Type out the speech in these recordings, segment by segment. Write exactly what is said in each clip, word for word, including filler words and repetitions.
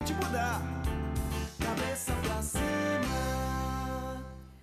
te mudar. Cabeça pra cima.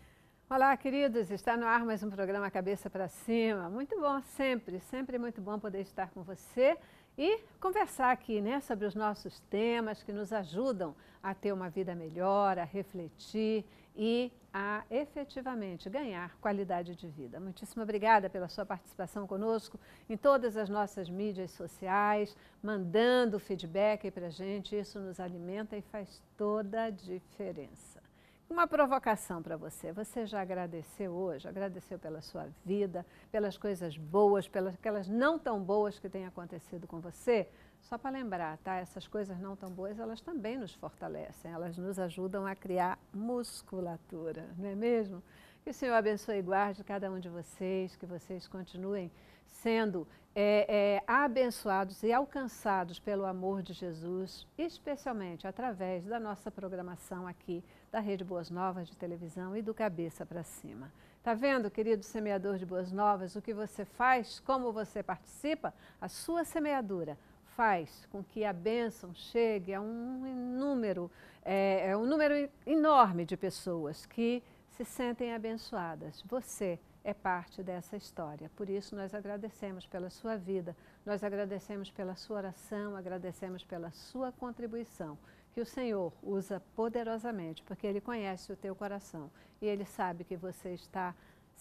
Olá, queridos, está no ar mais um programa Cabeça para Cima. Muito bom, sempre, sempre muito bom poder estar com você e conversar aqui, né, sobre os nossos temas que nos ajudam a ter uma vida melhor, a refletir e a efetivamente ganhar qualidade de vida. Muitíssimo obrigada pela sua participação conosco em todas as nossas mídias sociais, mandando feedback para a gente, isso nos alimenta e faz toda a diferença. Uma provocação para você. Você já agradeceu hoje? Agradeceu pela sua vida, pelas coisas boas, pelas aquelas não tão boas que têm acontecido com você? Só para lembrar, tá? Essas coisas não tão boas, elas também nos fortalecem. Elas nos ajudam a criar musculatura, não é mesmo? Que o Senhor abençoe e guarde cada um de vocês, que vocês continuem sendo é, é, abençoados e alcançados pelo amor de Jesus, especialmente através da nossa programação aqui da Rede Boas Novas de televisão e do Cabeça para Cima. Tá vendo, querido semeador de Boas Novas, o que você faz, como você participa? A sua semeadura faz com que a bênção chegue a um número, é, é um número enorme de pessoas que se sentem abençoadas. Você é parte dessa história. Por isso nós agradecemos pela sua vida, nós agradecemos pela sua oração, agradecemos pela sua contribuição, que o Senhor usa poderosamente, porque Ele conhece o teu coração e Ele sabe que você está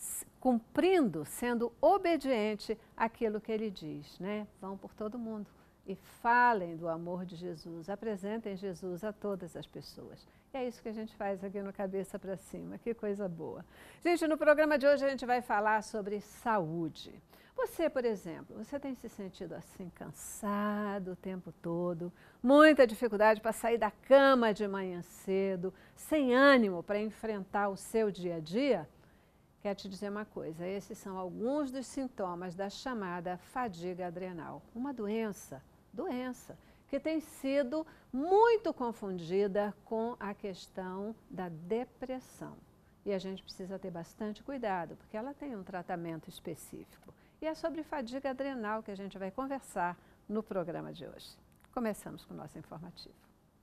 cumprindo, sendo obediente àquilo que Ele diz, né? Vão por todo mundo e falem do amor de Jesus, apresentem Jesus a todas as pessoas. E é isso que a gente faz aqui no Cabeça para Cima, que coisa boa. Gente, no programa de hoje a gente vai falar sobre saúde. Você, por exemplo, você tem se sentido assim cansado o tempo todo, muita dificuldade para sair da cama de manhã cedo, sem ânimo para enfrentar o seu dia a dia? Quero te dizer uma coisa, esses são alguns dos sintomas da chamada fadiga adrenal, uma doença, doença, que tem sido muito confundida com a questão da depressão. E a gente precisa ter bastante cuidado, porque ela tem um tratamento específico. E é sobre fadiga adrenal que a gente vai conversar no programa de hoje. Começamos com o nosso informativo.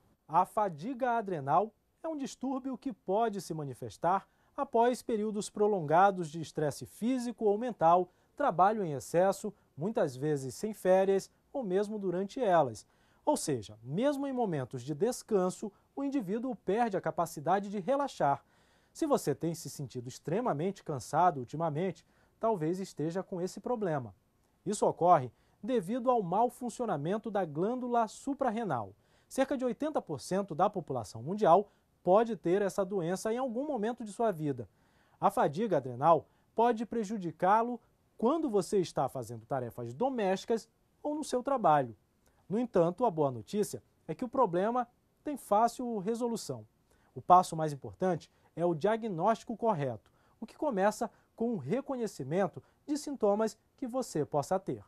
A fadiga adrenal é um distúrbio que pode se manifestar após períodos prolongados de estresse físico ou mental, trabalho em excesso, muitas vezes sem férias ou mesmo durante elas. Ou seja, mesmo em momentos de descanso, o indivíduo perde a capacidade de relaxar. Se você tem se sentido extremamente cansado ultimamente, talvez esteja com esse problema. Isso ocorre devido ao mau funcionamento da glândula suprarrenal. Cerca de oitenta por cento da população mundial pode ter essa doença em algum momento de sua vida. A fadiga adrenal pode prejudicá-lo quando você está fazendo tarefas domésticas ou no seu trabalho. No entanto, a boa notícia é que o problema tem fácil resolução. O passo mais importante é o diagnóstico correto, o que começa com o reconhecimento de sintomas que você possa ter.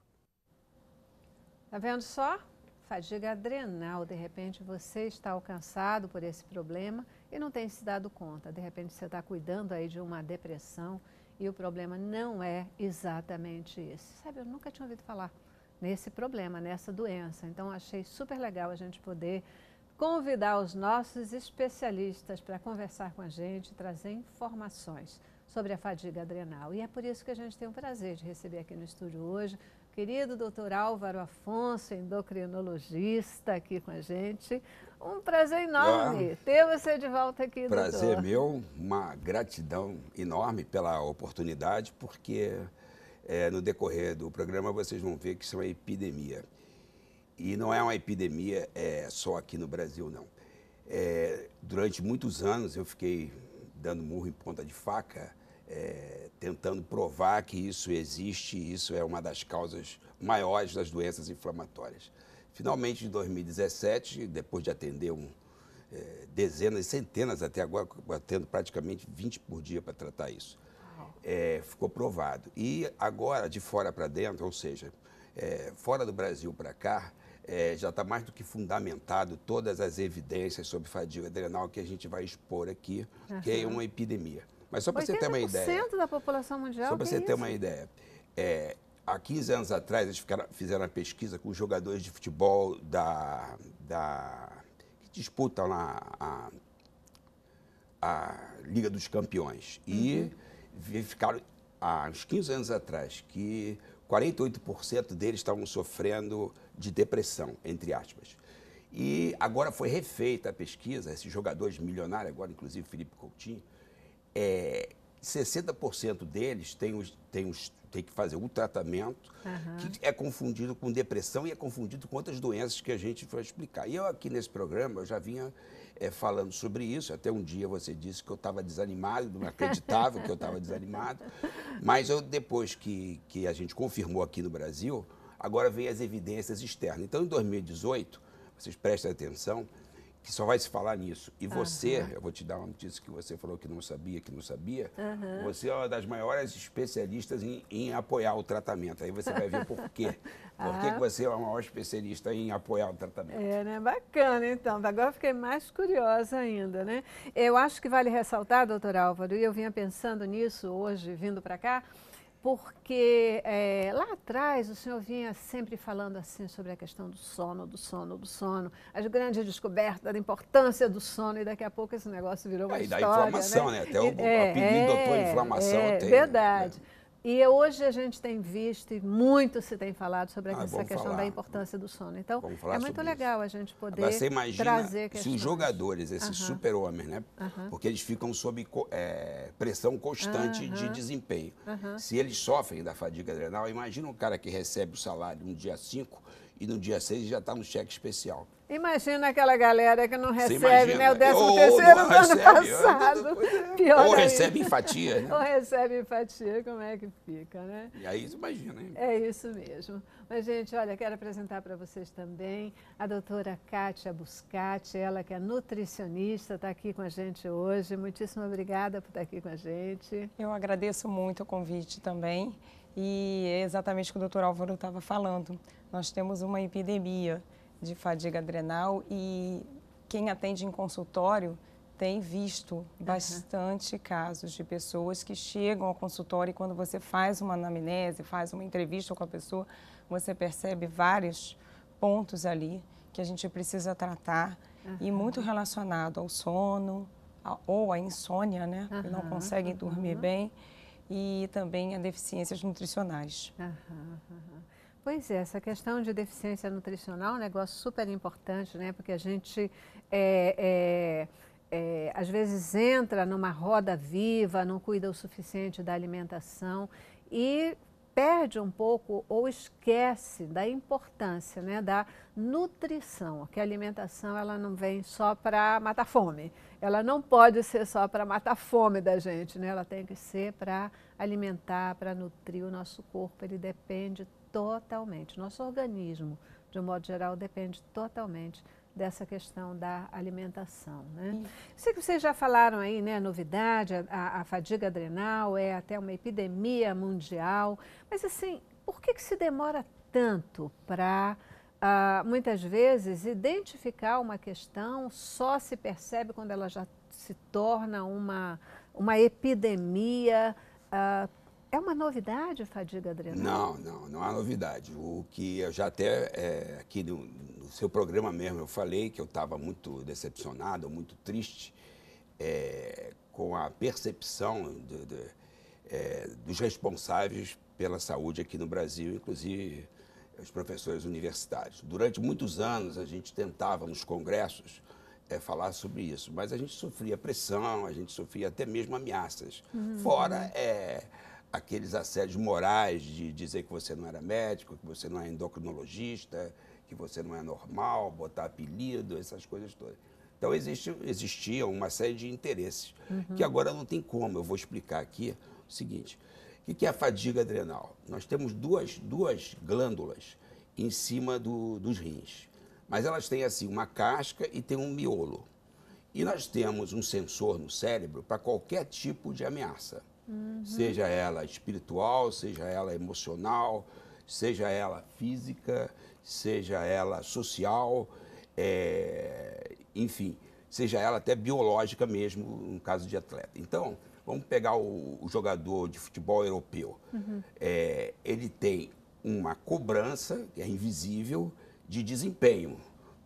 Tá vendo só? Fadiga adrenal, de repente você está alcançado por esse problema e não tem se dado conta. De repente você está cuidando aí de uma depressão e o problema não é exatamente esse. Sabe, eu nunca tinha ouvido falar nesse problema, nessa doença. Então achei super legal a gente poder convidar os nossos especialistas para conversar com a gente, trazer informações sobre a fadiga adrenal. E é por isso que a gente tem o prazer de receber aqui no estúdio hoje o querido doutor Álvaro Afonso, endocrinologista, aqui com a gente. Um prazer enorme ah, ter você de volta aqui, prazer doutor. Prazer meu, uma gratidão enorme pela oportunidade, porque é, no decorrer do programa vocês vão ver que isso é uma epidemia. E não é uma epidemia é, só aqui no Brasil, não. É, durante muitos anos eu fiquei dando murro em ponta de faca, É, tentando provar que isso existe e isso é uma das causas maiores das doenças inflamatórias. Finalmente, em dois mil e dezessete, depois de atender um, é, dezenas, centenas até agora, atendo praticamente vinte por dia para tratar isso, é, ficou provado. E agora, de fora para dentro, ou seja, é, fora do Brasil para cá, é, já está mais do que fundamentado todas as evidências sobre fadiga adrenal que a gente vai expor aqui, uhum. que é uma epidemia. Mas só para você ter uma ideia. oitenta por cento da população mundial. Só para você isso? ter uma ideia. É, há quinze anos atrás, eles ficaram, fizeram uma pesquisa com jogadores de futebol da, da, disputam lá a, a Liga dos Campeões. E uhum. verificaram, há uns quinze anos atrás, que quarenta e oito por cento deles estavam sofrendo de depressão, entre aspas. E agora foi refeita a pesquisa, esses jogadores milionários, agora inclusive Felipe Coutinho, é, sessenta por cento deles têm, os, têm, os, têm que fazer um tratamento uhum. que é confundido com depressão e é confundido com outras doenças que a gente vai explicar. E eu aqui nesse programa, eu já vinha é, falando sobre isso, até um dia você disse que eu estava desanimado, não acreditava que eu estava desanimado, mas eu, depois que, que a gente confirmou aqui no Brasil, agora vem as evidências externas. Então, em dois mil e dezoito, vocês prestem atenção, que só vai se falar nisso. E você, uhum. eu vou te dar uma notícia que você falou que não sabia, que não sabia, uhum. você é uma das maiores especialistas em, em apoiar o tratamento. Aí você vai ver por quê. Por que, ah. que você é o maior especialista em apoiar o tratamento? É, né? Bacana, então. Agora eu fiquei mais curiosa ainda, né? Eu acho que vale ressaltar, doutor Álvaro, e eu vinha pensando nisso hoje, vindo para cá, porque é, lá atrás o senhor vinha sempre falando assim sobre a questão do sono, do sono, do sono, as grandes descobertas da importância do sono, e daqui a pouco esse negócio virou uma é, história. E da inflamação, né? né? Até o é, apelido é, doutor inflamação é, tem. Verdade. Né? E hoje a gente tem visto, e muito se tem falado sobre ah, essa questão falar. da importância do sono. Então, é muito legal isso. a gente poder Agora, você imagina trazer questões. Se os jogadores, esses uh-huh. super-homens, né? Uh-huh. Porque eles ficam sob é, pressão constante uh-huh. de desempenho. Uh-huh. Se eles sofrem da fadiga adrenal, imagina um cara que recebe o salário no dia cinco e no dia seis já está no cheque especial. Imagina aquela galera que não recebe, né, o décimo terceiro do ano recebe, passado. Pior Ou ainda. recebe em fatia, né? Ou recebe em fatia, como é que fica, né? E aí, imagina, hein? É isso mesmo. Mas, gente, olha, quero apresentar para vocês também a doutora Kátia Buscati, ela que é nutricionista, está aqui com a gente hoje. Muitíssimo obrigada por estar aqui com a gente. Eu agradeço muito o convite também. E é exatamente o que o doutor Álvaro estava falando. Nós temos uma epidemia de fadiga adrenal e quem atende em consultório tem visto bastante uhum. casos de pessoas que chegam ao consultório e quando você faz uma anamnese, faz uma entrevista com a pessoa, você percebe vários pontos ali que a gente precisa tratar uhum. e muito relacionado ao sono a, ou à insônia, né? Uhum. Que não conseguem dormir uhum. bem, e também a deficiências nutricionais. Uhum. Uhum. Pois é, essa questão de deficiência nutricional é um negócio super importante, né? Porque a gente, é, é, é, às vezes, entra numa roda viva, não cuida o suficiente da alimentação e perde um pouco ou esquece da importância, né, da nutrição, que a alimentação ela não vem só para matar fome, ela não pode ser só para matar fome da gente, né? Ela tem que ser para alimentar, para nutrir o nosso corpo, ele depende totalmente, nosso organismo, de um modo geral, depende totalmente dessa questão da alimentação, né? Sei que vocês já falaram aí, né, novidade, a, a fadiga adrenal é até uma epidemia mundial, mas assim, por que que se demora tanto para, uh, muitas vezes, identificar uma questão, só se percebe quando ela já se torna uma, uma epidemia? Uh, É uma novidade a fadiga adrenal? Não, não, não é novidade. O que eu já até, é, aqui no, no seu programa mesmo, eu falei que eu estava muito decepcionado, muito triste é, com a percepção de, de, é, dos responsáveis pela saúde aqui no Brasil, inclusive os professores universitários. Durante muitos anos a gente tentava nos congressos é, falar sobre isso, mas a gente sofria pressão, a gente sofria até mesmo ameaças. Uhum. Fora... É, aqueles assédios morais de dizer que você não era médico, que você não é endocrinologista, que você não é normal, botar apelido, essas coisas todas. Então, existe, existia uma série de interesses, uhum. que agora não tem como. Eu vou explicar aqui o seguinte, o que é a fadiga adrenal? Nós temos duas, duas glândulas em cima do, dos rins, mas elas têm assim uma casca e tem um miolo. E nós temos um sensor no cérebro para qualquer tipo de ameaça. Uhum. Seja ela espiritual, seja ela emocional, seja ela física, seja ela social, é, enfim, seja ela até biológica mesmo, no caso de atleta. Então, vamos pegar o, o jogador de futebol europeu. Uhum. É, ele tem uma cobrança, que é invisível, de desempenho.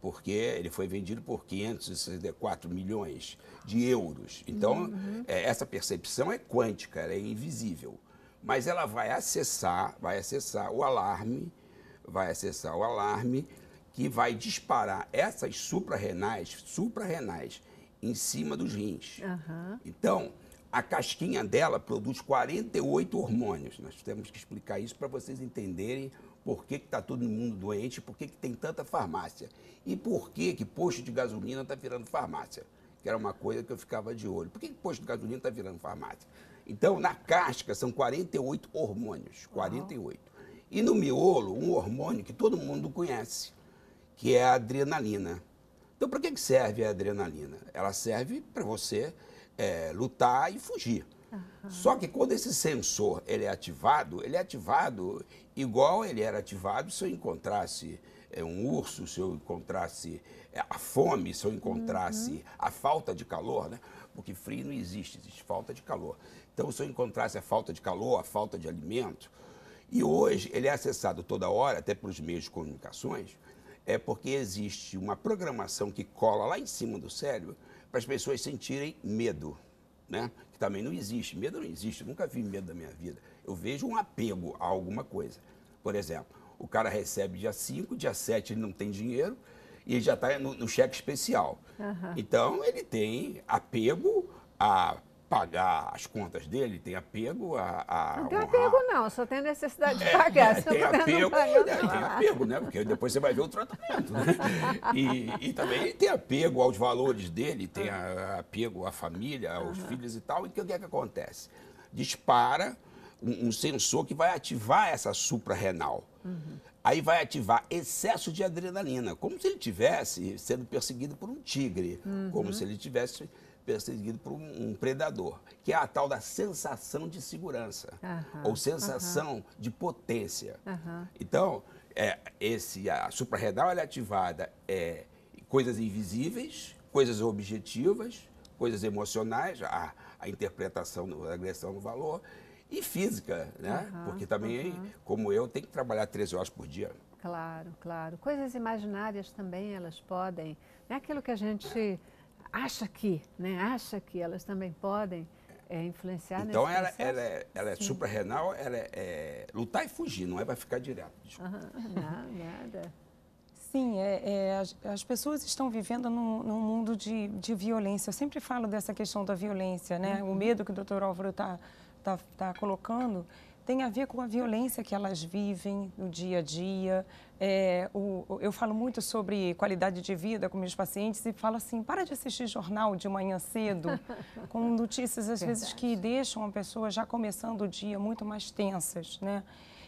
porque ele foi vendido por quinhentos e sessenta e quatro milhões de euros. Então, uhum. é, essa percepção é quântica, ela é invisível. Mas ela vai acessar, vai acessar o alarme, vai acessar o alarme que vai disparar essas suprarrenais, suprarrenais em cima dos rins. Uhum. Então, a casquinha dela produz quarenta e oito hormônios. Nós temos que explicar isso para vocês entenderem por que está todo mundo doente, por que, que tem tanta farmácia e por que, que posto de gasolina está virando farmácia, que era uma coisa que eu ficava de olho. Por que, que posto de gasolina está virando farmácia? Então, na casca são quarenta e oito hormônios, quarenta e oito. Uau. E no miolo, um hormônio que todo mundo conhece, que é a adrenalina. Então, para que, que serve a adrenalina? Ela serve para você é, lutar e fugir. Uhum. Só que quando esse sensor ele é ativado, ele é ativado igual ele era ativado se eu encontrasse é, um urso, se eu encontrasse é, a fome, se eu encontrasse uhum. a falta de calor, né? Porque frio não existe, existe falta de calor. Então, se eu encontrasse a falta de calor, a falta de alimento, e hoje ele é acessado toda hora, até pelos meios de comunicações, é porque existe uma programação que cola lá em cima do cérebro para as pessoas sentirem medo, né? Que também não existe. Medo não existe, eu nunca vi medo na minha vida. Eu vejo um apego a alguma coisa. Por exemplo, o cara recebe dia cinco, dia sete ele não tem dinheiro e ele já está no, no cheque especial. Uhum. Então, ele tem apego a pagar as contas dele, tem apego a... a não tem honrar. apego não, só tem necessidade de pagar. É, tem apego, pagar, é, tem apego, né? Porque depois você vai ver o tratamento, né? E, e também ele tem apego aos valores dele, tem a, apego à família, aos uhum. filhos e tal. E o que é que acontece? Dispara um, um sensor que vai ativar essa suprarrenal. Uhum. Aí vai ativar excesso de adrenalina, como se ele estivesse sendo perseguido por um tigre, uhum. como se ele tivesse perseguido por um, um predador, que é a tal da sensação de segurança, uhum, ou sensação uhum. de potência. Uhum. Então, é, esse, a suprarrenal ela é ativada é, coisas invisíveis, coisas objetivas, coisas emocionais, a, a interpretação da agressão no valor, e física, né? Uhum, porque também, uhum. como eu, tenho que trabalhar treze horas por dia. Claro, claro. Coisas imaginárias também, elas podem, não é aquilo que a gente... acha que, né? Acha que elas também podem é, influenciar então, nesse ela, processo? ela é, ela é suprarrenal, ela é, é lutar e fugir, não é para ficar direto. Uhum, não, nada. Sim, é, é, as, as pessoas estão vivendo num, num mundo de, de violência. Eu sempre falo dessa questão da violência, né? Uhum. O medo que o doutor Álvaro está tá, tá colocando tem a ver com a violência que elas vivem no dia a dia. É, o, eu falo muito sobre qualidade de vida com meus pacientes e falo assim, para de assistir jornal de manhã cedo, com notícias às Verdade. vezes que deixam a pessoa já começando o dia muito mais tensas, né?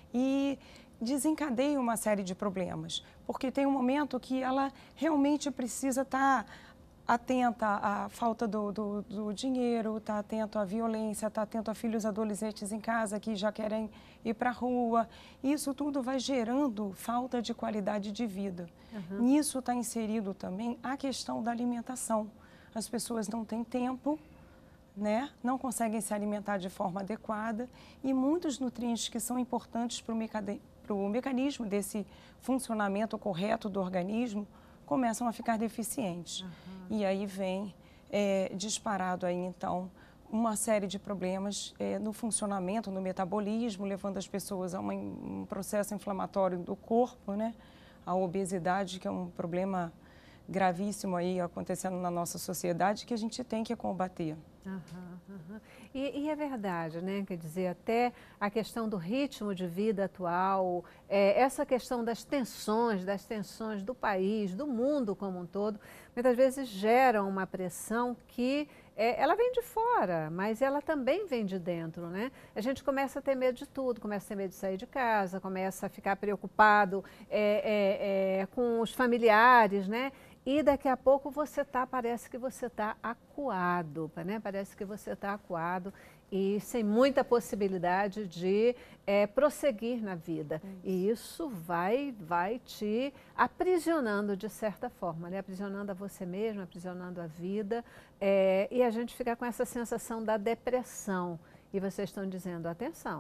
E desencadeia uma série de problemas, porque tem um momento que ela realmente precisa estar atenta à falta do, do, do dinheiro, está atento à violência, está atento a filhos adolescentes em casa que já querem ir para a rua. Isso tudo vai gerando falta de qualidade de vida. Uhum. Nisso está inserido também a questão da alimentação. As pessoas não têm tempo, né? Não conseguem se alimentar de forma adequada e muitos nutrientes que são importantes para o meca... mecanismo desse funcionamento correto do organismo começam a ficar deficientes. Uhum. E aí vem é, disparado aí, então, uma série de problemas é, no funcionamento, no metabolismo, levando as pessoas a uma, um processo inflamatório do corpo, né? A obesidade, que é um problema gravíssimo aí acontecendo na nossa sociedade, que a gente tem que combater. Uhum, uhum. E, e é verdade, né? Quer dizer, até a questão do ritmo de vida atual, é, essa questão das tensões, das tensões do país, do mundo como um todo, muitas vezes geram uma pressão que é, ela vem de fora, mas ela também vem de dentro, né? A gente começa a ter medo de tudo, começa a ter medo de sair de casa, começa a ficar preocupado é, é, é, com os familiares, né? E daqui a pouco você tá, parece que você está acuado, né? Parece que você está acuado e sem muita possibilidade de é, prosseguir na vida. Isso. E isso vai, vai te aprisionando de certa forma, né? Aprisionando a você mesmo, aprisionando a vida. É, e a gente fica com essa sensação da depressão. E vocês estão dizendo, atenção,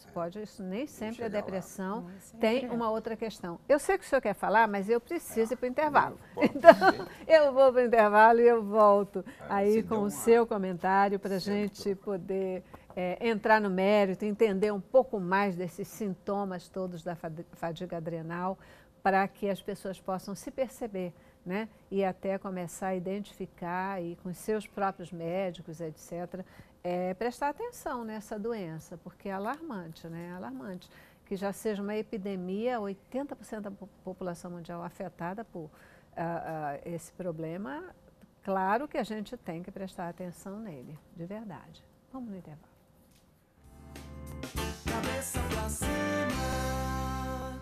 isso pode, isso nem sempre a chegar lá. depressão Nem sempre tem é. uma outra questão. Eu sei que o senhor quer falar, mas eu preciso ir para o intervalo. Pode Então, ser. eu vou para o intervalo e eu volto Ah, aí você com deu o uma- seu comentário para a Você é muito gente poder é, entrar no mérito, entender um pouco mais desses sintomas todos da fadi- fadiga adrenal, para que as pessoas possam se perceber, né? E até começar a identificar e com seus próprios médicos, etcétera, é, prestar atenção nessa doença, porque é alarmante, né? É alarmante. Que já seja uma epidemia, oitenta por cento da po- população mundial afetada por ah, ah, esse problema, claro que a gente tem que prestar atenção nele, de verdade. Vamos no intervalo. Cabeça pra cima.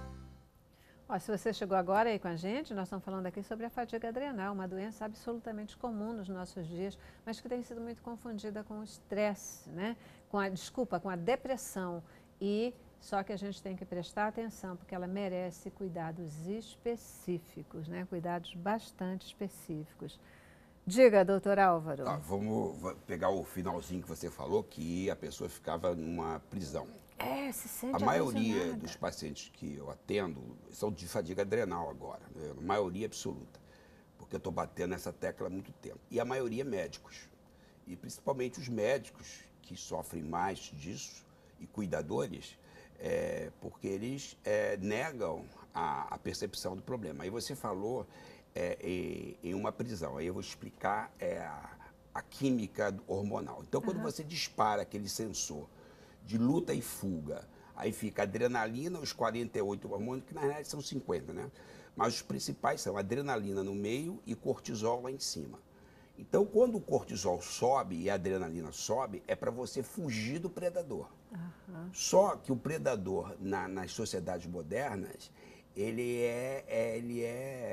Ó, se você chegou agora aí com a gente, nós estamos falando aqui sobre a fadiga adrenal, uma doença absolutamente comum nos nossos dias, mas que tem sido muito confundida com o estresse, né? Com a, desculpa, com a depressão. E só que a gente tem que prestar atenção, porque ela merece cuidados específicos, né? Cuidados bastante específicos. Diga, doutor Álvaro. Tá, vamos va- pegar o finalzinho que você falou, que a pessoa ficava numa prisão. É, se sente A maioria aprisionada. dos pacientes que eu atendo são de fadiga adrenal agora, né? A maioria absoluta, porque eu estou batendo nessa tecla há muito tempo. E a maioria médicos, e principalmente os médicos que sofrem mais disso, e cuidadores, é, porque eles é, negam a, a percepção do problema. Aí você falou é, em, em uma prisão, aí eu vou explicar é, a, a química hormonal. Então, quando você dispara aquele sensor de luta e fuga, aí fica adrenalina, os quarenta e oito hormônios, que na realidade são cinquenta, né? Mas os principais são adrenalina no meio e cortisol lá em cima. Então, quando o cortisol sobe e a adrenalina sobe, é para você fugir do predador. Só que o predador, na- nas sociedades modernas, ele é, é- ele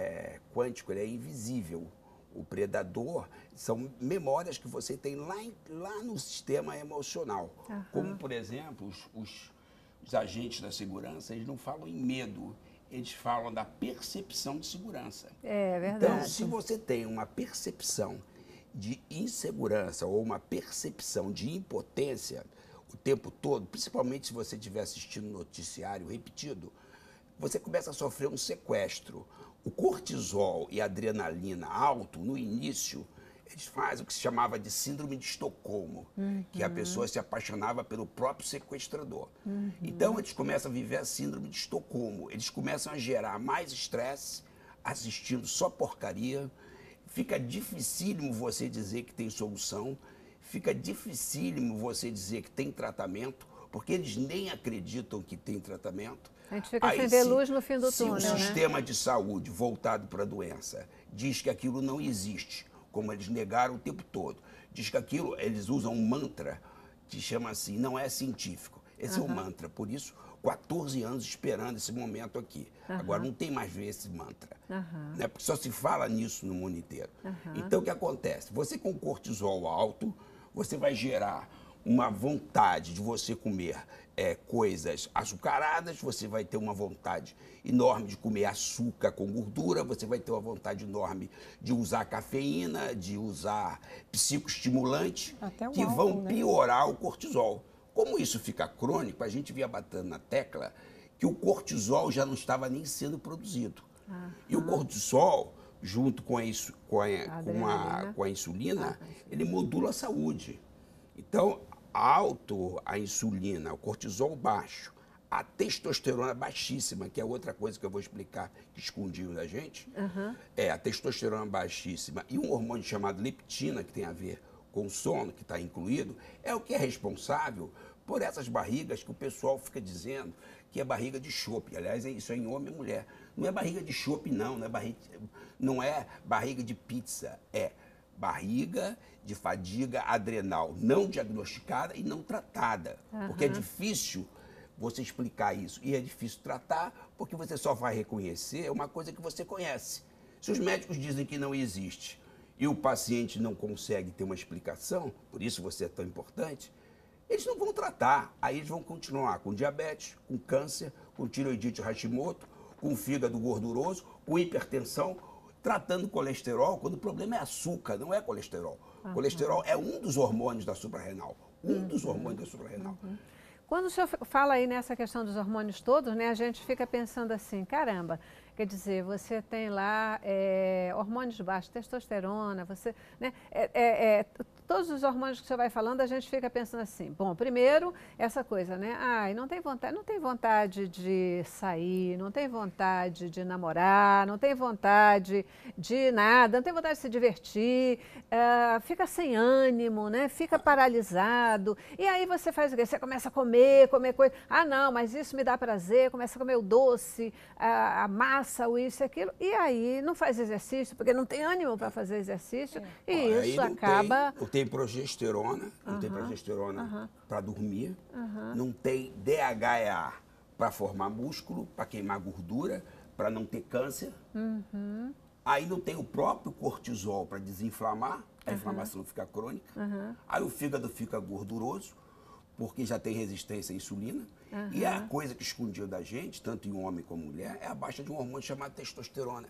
é quântico, ele é invisível. O predador são memórias que você tem lá, em- lá no sistema emocional. Como, por exemplo, os, os- os agentes da segurança, eles não falam em medo, eles falam da percepção de segurança. É verdade. Então, se você tem uma percepção de insegurança ou uma percepção de impotência o tempo todo, principalmente se você estiver assistindo noticiário repetido, você começa a sofrer um sequestro. O cortisol e a adrenalina alto, no início, eles fazem o que se chamava de síndrome de Estocolmo, que a pessoa se apaixonava pelo próprio sequestrador. Então, eles começam a viver a síndrome de Estocolmo. Eles começam a gerar mais estresse, assistindo só porcaria. Fica dificílimo você dizer que tem solução. Fica dificílimo você dizer que tem tratamento, porque eles nem acreditam que tem tratamento. A gente fica Aí, sem ver se- luz no fim do se túnel, o né? sistema de saúde voltado para a doença diz que aquilo não existe, como eles negaram o tempo todo, diz que aquilo, eles usam um mantra que chama assim, não é científico. Esse é o mantra, por isso, quatorze anos esperando esse momento aqui. Agora não tem mais ver esse mantra, né? Porque só se fala nisso no mundo inteiro. Então o que acontece? Você com cortisol alto, você vai gerar uma vontade de você comer é, coisas açucaradas, você vai ter uma vontade enorme de comer açúcar com gordura, você vai ter uma vontade enorme de usar cafeína, de usar psicoestimulantes, Até o que álcool, vão né? piorar o cortisol. Como isso fica crônico, a gente via batendo na tecla que o cortisol já não estava nem sendo produzido. E o cortisol, junto com a, insu- com a, com a, adrenalina. com a insulina, ele modula a saúde. Então, alto a insulina, o cortisol baixo, a testosterona baixíssima, que é outra coisa que eu vou explicar que escondiam da gente, é a testosterona baixíssima e um hormônio chamado leptina, que tem a ver com o sono, que está incluído, é o que é responsável por essas barrigas que o pessoal fica dizendo que é barriga de chope. Aliás, é isso é em homem e mulher. Não é barriga de chope, não, não é barriga, não é barriga de pizza, é barriga de fadiga adrenal não diagnosticada e não tratada. Porque é difícil você explicar isso. E é difícil tratar porque você só vai reconhecer uma coisa que você conhece. Se os médicos dizem que não existe e o paciente não consegue ter uma explicação, por isso você é tão importante, eles não vão tratar. Aí eles vão continuar com diabetes, com câncer, com tiroidite Hashimoto, com fígado gorduroso, com hipertensão, tratando colesterol, quando o problema é açúcar, não é colesterol. Colesterol é um dos hormônios da suprarrenal. Um dos hormônios da suprarrenal. Quando o senhor fala aí nessa questão dos hormônios todos, né, a gente fica pensando assim, caramba, quer dizer, você tem lá é, hormônios baixos, testosterona, você, né, é, é, é, todos os hormônios que você vai falando, a gente fica pensando assim, bom, primeiro, essa coisa, né, ai, não tem vontade, não tem vontade de sair, não tem vontade de namorar, não tem vontade de nada, não tem vontade de se divertir, uh, fica sem ânimo, né, fica paralisado, e aí você faz o quê? Você começa a comer, comer coisa, ah, não, mas isso me dá prazer, começa a comer o doce, a, a massa, o isso e aquilo, e aí não faz exercício, porque não tem ânimo para fazer exercício, é. e Olha, isso não acaba... Tem, não tem progesterona, não Uhum. tem progesterona Uhum. para dormir, Uhum. não tem D H E A para formar músculo, para queimar gordura, para não ter câncer. Uhum. Aí não tem o próprio cortisol para desinflamar, a uhum. inflamação fica crônica. Uhum. Aí o fígado fica gorduroso, porque já tem resistência à insulina. Uhum. E a coisa que escondia da gente, tanto em homem como mulher, é a baixa de um hormônio chamado testosterona.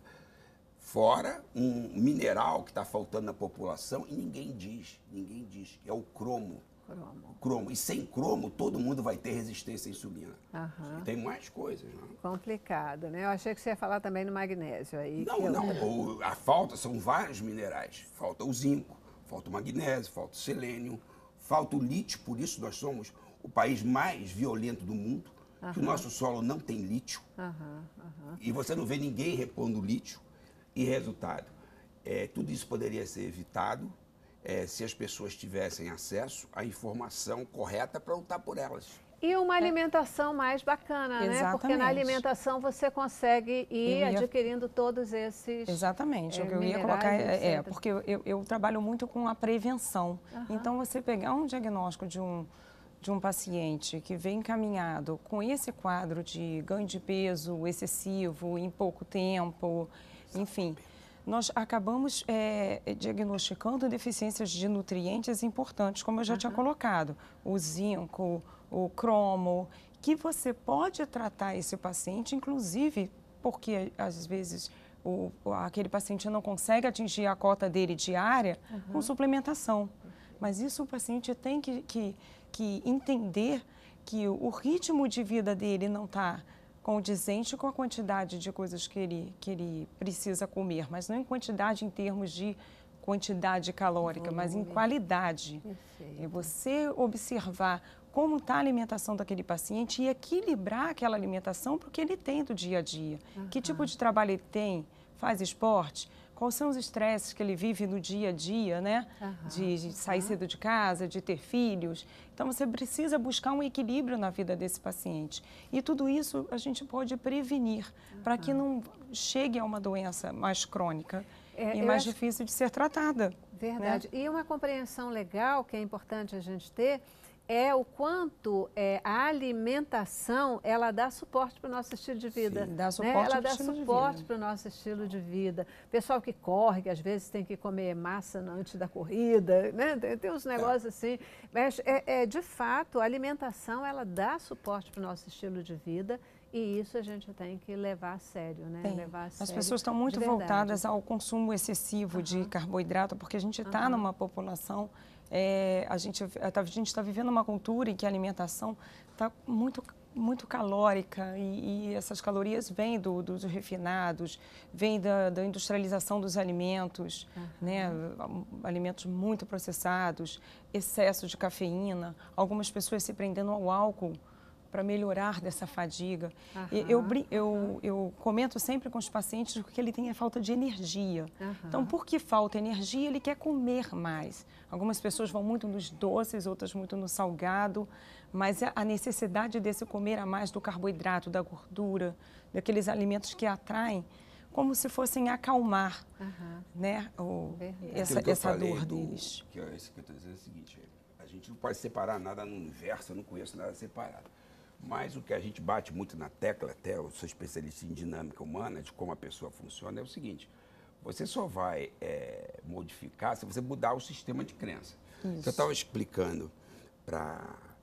Fora um mineral que está faltando na população e ninguém diz, ninguém diz, é o cromo. Cromo. Cromo. E sem cromo, todo mundo vai ter resistência à insulina. Uhum. E tem mais coisas, né? Complicado, né? Eu achei que você ia falar também no magnésio. Aí, não, eu... não. O, a falta são vários minerais. Falta o zinco, falta o magnésio, falta o selênio, falta o lítio, por isso nós somos o país mais violento do mundo, uhum. que o nosso solo não tem lítio. Uhum, uhum. E você não vê ninguém repondo lítio. E resultado, é, tudo isso poderia ser evitado é, se as pessoas tivessem acesso à informação correta para lutar por elas. E uma alimentação é. mais bacana, Exatamente. né? Porque na alimentação você consegue ir ia... adquirindo todos esses Exatamente, é, o que eu ia colocar é, é porque eu, eu, eu trabalho muito com a prevenção. Uhum. Então, você pegar um diagnóstico de um, de um paciente que vem encaminhado com esse quadro de ganho de peso excessivo em pouco tempo, enfim, nós acabamos é, diagnosticando deficiências de nutrientes importantes, como eu já uhum. tinha colocado, o zinco, o cromo, que você pode tratar esse paciente, inclusive porque às vezes o, aquele paciente não consegue atingir a cota dele diária uhum. com suplementação. Mas isso o paciente tem que, que, que entender que o ritmo de vida dele não está condizente com a quantidade de coisas que ele, que ele precisa comer, mas não em quantidade em termos de quantidade calórica, mas em qualidade. Perfeito. É você observar como está a alimentação daquele paciente e equilibrar aquela alimentação para o que ele tem do dia a dia. Uhum. Que tipo de trabalho ele tem? Faz esporte? Quais são os estresses que ele vive no dia a dia, né? Uhum. De, de sair uhum. cedo de casa, de ter filhos. Então, você precisa buscar um equilíbrio na vida desse paciente. E tudo isso a gente pode prevenir uhum. para que não chegue a uma doença mais crônica é, e mais acho... difícil de ser tratada. Verdade. Né? E uma compreensão legal que é importante a gente ter é o quanto é, a alimentação, ela dá suporte para o nosso estilo de vida. Sim, dá suporte né? Ela dá estilo suporte para o nosso estilo de vida. Pessoal que corre, que às vezes tem que comer massa antes da corrida, né? tem, tem uns negócios é. assim. Mas, é, é, de fato, a alimentação, ela dá suporte para o nosso estilo de vida. E isso a gente tem que levar a sério, né? Tem. Levar a sério. As pessoas estão muito voltadas ao consumo excessivo uhum. de carboidrato, porque a gente está uhum. numa população... É, a gente a gente está vivendo uma cultura em que a alimentação está muito muito calórica e, e essas calorias vêm do, dos refinados, vêm da, da industrialização dos alimentos, uhum. né, alimentos muito processados, excesso de cafeína, algumas pessoas se prendendo ao álcool para melhorar dessa fadiga. Uhum. Eu, eu, eu comento sempre com os pacientes que ele tem a falta de energia. Uhum. Então, por que falta energia? Ele quer comer mais. Algumas pessoas vão muito nos doces, outras muito no salgado, mas a necessidade desse comer a mais do carboidrato, da gordura, daqueles alimentos que atraem, como se fossem acalmar uhum. né, o, essa, essa dor do, deles. Que é isso que eu estou dizendo é o seguinte, a gente não pode separar nada no universo, eu não conheço nada separado. Mas o que a gente bate muito na tecla, até eu sou especialista em dinâmica humana, de como a pessoa funciona, é o seguinte, você só vai é, modificar se você mudar o sistema de crença. Isso. O que eu estava explicando para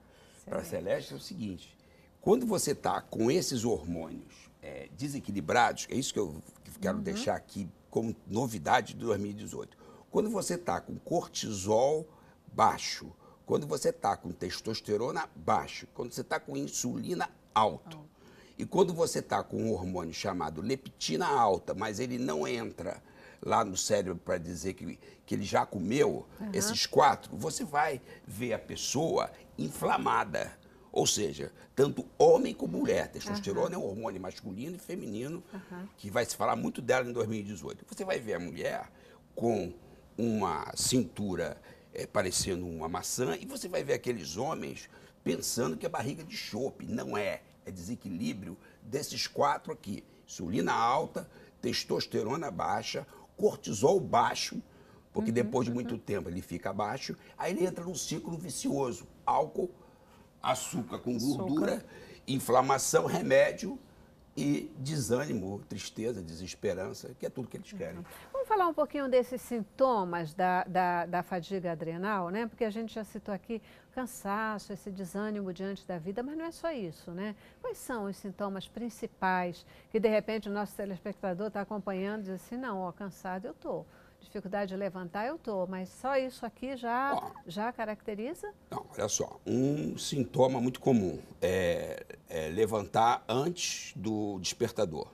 a Celeste é o seguinte, quando você está com esses hormônios é, desequilibrados, é isso que eu quero uhum. deixar aqui como novidade de dois mil e dezoito, quando você está com cortisol baixo, Quando você está com testosterona baixo, quando você está com insulina alto, oh. e quando você está com um hormônio chamado leptina alta, mas ele não entra lá no cérebro para dizer que, que ele já comeu, uhum. esses quatro, você vai ver a pessoa inflamada. Ou seja, tanto homem como mulher. Testosterona uhum. é um hormônio masculino e feminino, uhum. que vai se falar muito dela em dois mil e dezoito. Você vai ver a mulher com uma cintura é, parecendo uma maçã e você vai ver aqueles homens pensando que é barriga de chope. Não é. É desequilíbrio desses quatro aqui. Insulina alta, testosterona baixa, cortisol baixo, porque uhum, depois de muito uhum. tempo ele fica baixo, aí ele entra num ciclo vicioso. Álcool, açúcar com gordura, açúcar. Inflamação, remédio e desânimo, tristeza, desesperança, que é tudo que eles querem. Uhum. Vamos falar um pouquinho desses sintomas da, da, da fadiga adrenal, né? Porque a gente já citou aqui cansaço, esse desânimo diante da vida, mas não é só isso, né? Quais são os sintomas principais que, de repente, o nosso telespectador está acompanhando e diz assim, não, ó, cansado eu estou, dificuldade de levantar eu estou, mas só isso aqui já, ó, já caracteriza? Não, olha só, um sintoma muito comum é, é levantar antes do despertador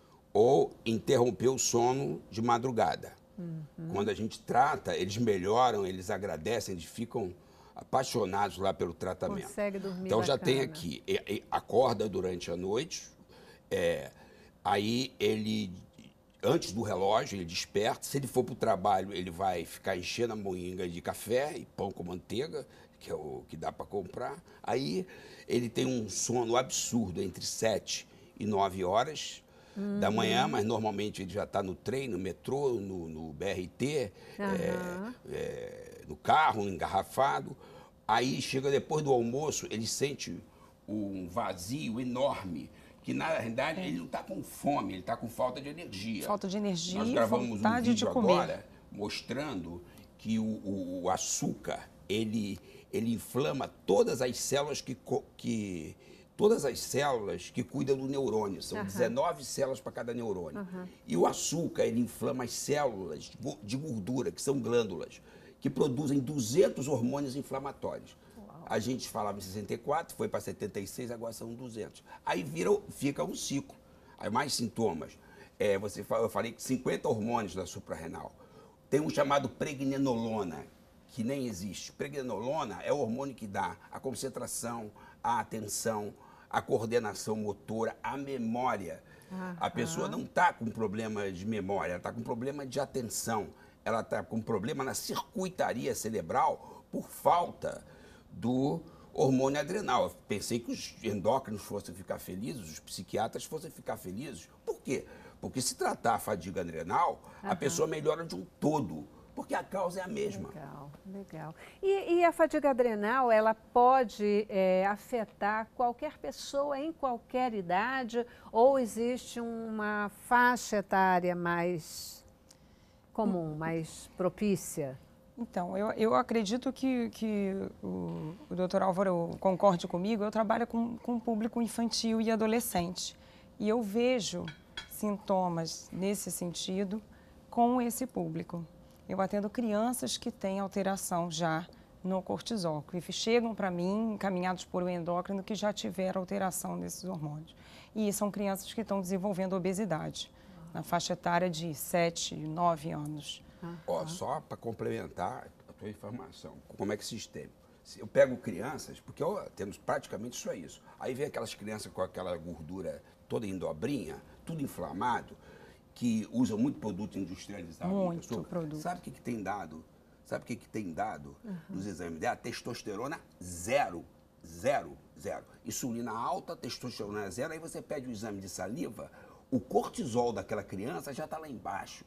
ou interromper o sono de madrugada. Uhum. Quando a gente trata, eles melhoram, eles agradecem, eles ficam apaixonados lá pelo tratamento. Consegue dormir então já bacana. Tem aqui, e, e, acorda durante a noite, é, aí ele, antes do relógio, ele desperta, se ele for para o trabalho, ele vai ficar enchendo a moinga de café e pão com manteiga, que é o que dá para comprar. Aí ele tem um sono absurdo, entre sete e nove horas uhum. da manhã, mas normalmente ele já está no trem, no metrô, no, no B R T, uhum. é, é, no carro, engarrafado. Aí chega depois do almoço, ele sente um vazio enorme, que na realidade ele não está com fome, ele está com falta de energia. Falta de energia. Nós gravamos vontade um vídeo de comer. agora mostrando que o, o, o açúcar ele, ele inflama todas as células que, que todas as células que cuidam do neurônio. São uhum. dezenove células para cada neurônio. Uhum. E o açúcar ele inflama as células de gordura, que são glândulas, que produzem duzentos hormônios inflamatórios. Uau. A gente falava em sessenta e quatro, foi para setenta e seis, agora são duzentos. Aí vira, fica um ciclo. Aí mais sintomas. É, você, eu falei que cinquenta hormônios da suprarrenal. Tem um chamado pregnenolona, que nem existe. Pregnenolona é o hormônio que dá a concentração, a atenção, a coordenação motora, a memória. Uhum. A pessoa não está com problema de memória, ela está com problema de atenção. Ela está com problema na circuitaria cerebral por falta do hormônio adrenal. Eu pensei que os endócrinos fossem ficar felizes, os psiquiatras fossem ficar felizes. Por quê? Porque se tratar a fadiga adrenal, uhum. a pessoa melhora de um todo, porque a causa é a mesma. Legal, legal. E, e a fadiga adrenal, ela pode é, afetar qualquer pessoa em qualquer idade ou existe uma faixa etária mais comum, mais propícia? Então, eu, eu acredito que, que o, o doutor Álvaro concorde comigo. Eu trabalho com, com público infantil e adolescente e eu vejo sintomas nesse sentido com esse público. Eu atendo crianças que têm alteração já no cortisol, que chegam para mim encaminhados por um endócrino que já tiveram alteração nesses hormônios. E são crianças que estão desenvolvendo obesidade, na faixa etária de sete, nove anos. Uhum. Ó, só para complementar a tua informação, como é que sistema? Eu pego crianças, porque eu temos praticamente só isso. Aí vem aquelas crianças com aquela gordura toda em dobrinha, tudo inflamado, que usam muito produto industrializado. Muito produto. Sabe o que, que tem dado? Sabe o que, que tem dado uhum. nos exames dela? Testosterona zero, zero, zero. Insulina alta, testosterona zero. Aí você pede o exame de saliva, o cortisol daquela criança já está lá embaixo.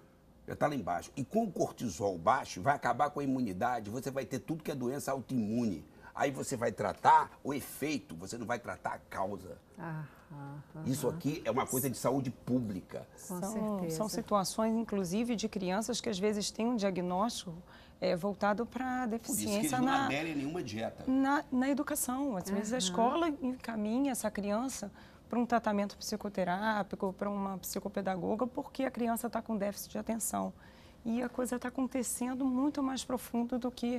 Já está lá embaixo. E com o cortisol baixo, vai acabar com a imunidade, você vai ter tudo que é doença autoimune. Aí você vai tratar o efeito, você não vai tratar a causa. Ah, ah, ah, Isso aqui é uma coisa de saúde pública. Com são, certeza. São situações, inclusive, de crianças que às vezes têm um diagnóstico é, voltado para deficiência. Por isso que eles na, não aderem a nenhuma dieta. Na, na educação. Às vezes a escola encaminha essa criança para um tratamento psicoterápico, para uma psicopedagoga, porque a criança está com déficit de atenção. E a coisa está acontecendo muito mais profundo do que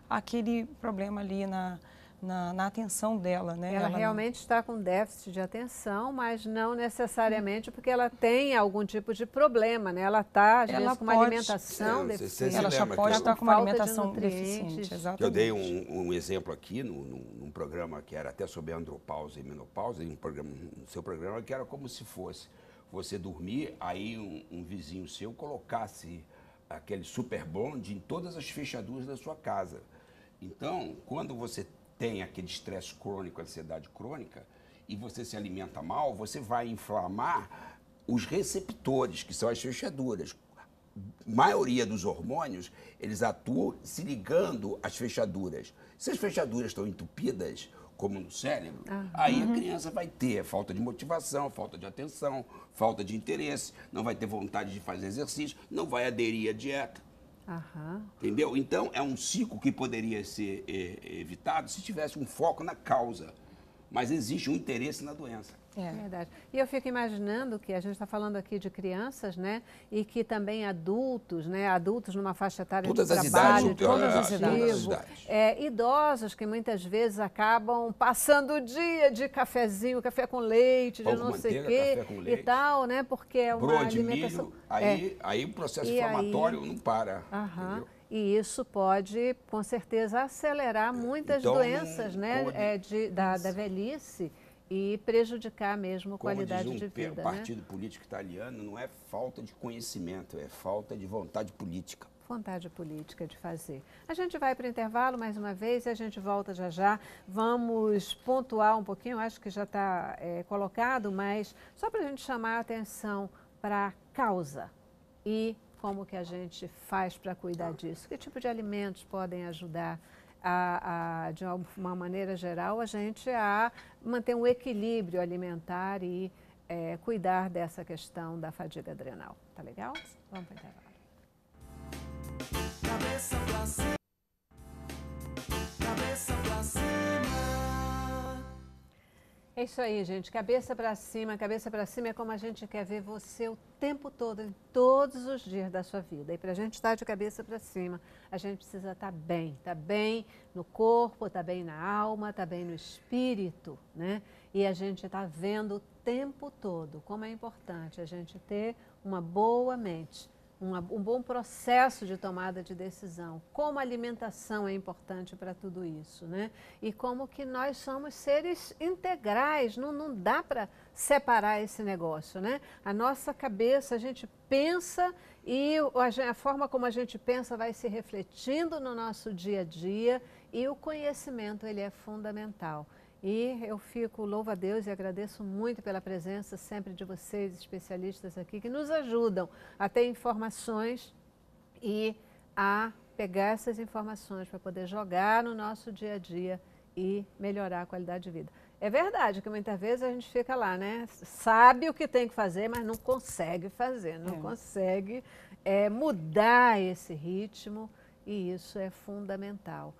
aquele problema ali na, na, na atenção dela, né? Ela, Ela realmente não... está com déficit de atenção, mas não necessariamente porque ela tem algum tipo de problema, né? Ela está, às Ela vezes, com uma pode- alimentação É, você- você deficiente. se Ela já lembra pode que eu- estar com uma falta de alimentação nutrientes. deficiente, exatamente. Eu dei um, um exemplo aqui num, num- num programa que era até sobre andropausa e menopausa, em um programa, no seu programa, que era como se fosse você dormir, aí um, um vizinho seu colocasse aquele super bonde em todas as fechaduras da sua casa. Então, quando você tem aquele estresse crônico, ansiedade crônica, e você se alimenta mal, você vai inflamar os receptores, que são as fechaduras. A maioria dos hormônios, eles atuam se ligando às fechaduras. Se as fechaduras estão entupidas, como no cérebro, Ah. aí a criança vai ter falta de motivação, falta de atenção, falta de interesse, não vai ter vontade de fazer exercício, não vai aderir à dieta. Aham. Entendeu? Então, é um ciclo que poderia ser eh, evitado se tivesse um foco na causa. Mas existe um interesse na doença. É É. verdade. E eu fico imaginando que a gente está falando aqui de crianças, né? E que também adultos, né? Adultos numa faixa etária Todas de as trabalho, idades, de todas as ativo, idades. todas as idades. é, idosos que muitas vezes acabam passando o dia de cafezinho, café com leite, de Pão com não sei o manteiga, quê café com e leite. tal, né? Porque é uma Broa de alimentação. milho, aí, aí o processo E aí- inflamatório não para. Aham. entendeu? E isso pode, com certeza, acelerar muitas Então, doenças, não né? pode- é, de, da, da velhice e prejudicar mesmo a Como qualidade diz um de pe- vida, né? partido político italiano, não é falta de conhecimento, é falta de vontade política. Vontade política de fazer. A gente vai para o intervalo mais uma vez e a gente volta já já. Vamos pontuar um pouquinho, acho que já está é, colocado, mas só para a gente chamar a atenção para a causa e como que a gente faz para cuidar disso. Que tipo de alimentos podem ajudar a, a, de uma maneira geral, a gente a manter um equilíbrio alimentar e é, cuidar dessa questão da fadiga adrenal. Tá legal? Vamos para o intervalo. Cabeça pra cima, cabeça pra cima. É isso aí, gente. Cabeça para cima, cabeça para cima é como a gente quer ver você o tempo todo, em todos os dias da sua vida. E para a gente estar de cabeça para cima, a gente precisa estar bem. Estar bem no corpo, estar bem na alma, estar bem no espírito, né? E a gente está vendo o tempo todo como é importante a gente ter uma boa mente. Uma, um bom processo de tomada de decisão, como a alimentação é importante para tudo isso, né? E como que nós somos seres integrais, não, não dá para separar esse negócio, né? A nossa cabeça, a gente pensa e a, a forma como a gente pensa vai se refletindo no nosso dia a dia e o conhecimento, ele é fundamental. E eu fico, louvo a Deus e agradeço muito pela presença sempre de vocês, especialistas aqui, que nos ajudam a ter informações e a pegar essas informações para poder jogar no nosso dia a dia e melhorar a qualidade de vida. É verdade que muitas vezes a gente fica lá, né? Sabe o que tem que fazer, mas não consegue fazer, não É. consegue é, mudar esse ritmo e isso é fundamental.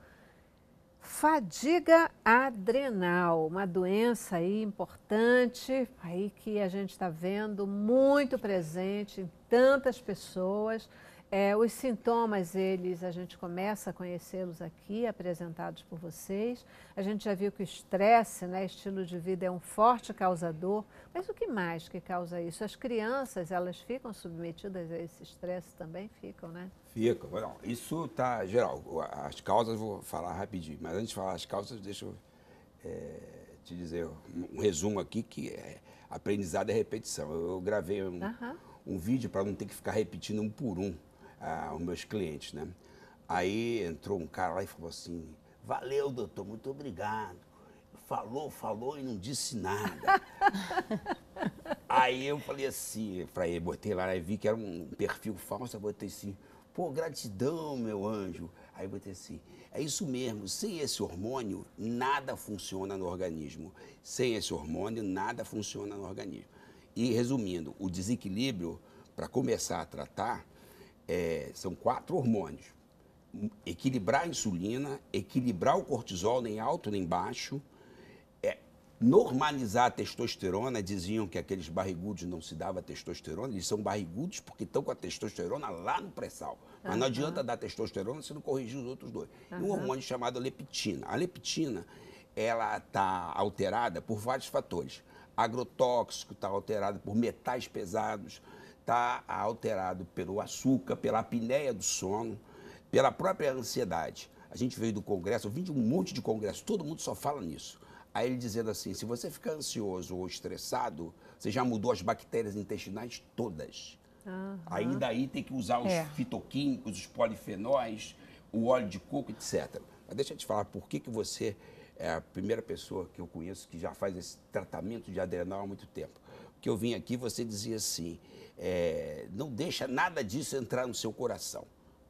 Fadiga adrenal, uma doença aí importante, aí que a gente está vendo muito presente em tantas pessoas. É, os sintomas, eles, a gente começa a conhecê-los aqui, apresentados por vocês. A gente já viu que o estresse, né, estilo de vida, é um forte causador. Mas o que mais que causa isso? As crianças, elas ficam submetidas a esse estresse também? Ficam, né? Fica. Não, isso tá geral. As causas, eu vou falar rapidinho, mas antes de falar as causas, deixa eu é, te dizer um resumo aqui que é aprendizado é repetição. Eu, eu gravei um, Aham. um vídeo para não ter que ficar repetindo um por um ah, os meus clientes, né? Aí entrou um cara lá e falou assim, valeu, doutor, muito obrigado. Falou, falou e não disse nada. Aí eu falei assim, para ele, botei lá e vi que era um perfil falso, eu botei assim, pô, gratidão, meu anjo. Aí eu botei assim, é isso mesmo, sem esse hormônio, nada funciona no organismo. Sem esse hormônio, nada funciona no organismo. E resumindo, o desequilíbrio, para começar a tratar, é, são quatro hormônios. Equilibrar a insulina, equilibrar o cortisol, nem alto nem baixo, é, normalizar a testosterona. Diziam que aqueles barrigudos não se dava testosterona, eles são barrigudos porque estão com a testosterona lá no pré-sal. Mas uhum. não adianta dar testosterona se não corrigir os outros dois. Uhum. E um hormônio chamado leptina. A leptina, ela está alterada por vários fatores. Agrotóxico está alterado por metais pesados, está alterado pelo açúcar, pela apneia do sono, pela própria ansiedade. A gente veio do congresso, eu vim de um monte de congresso, todo mundo só fala nisso. Aí ele dizendo assim, se você ficar ansioso ou estressado, você já mudou as bactérias intestinais todas. Uhum. Aí daí tem que usar os é. fitoquímicos, os polifenóis, o óleo de coco, etcétera. Mas deixa eu te falar por que, que você é a primeira pessoa que eu conheço que já faz esse tratamento de adrenal há muito tempo. Porque eu vim aqui, você dizia assim, é, não deixa nada disso entrar no seu coração.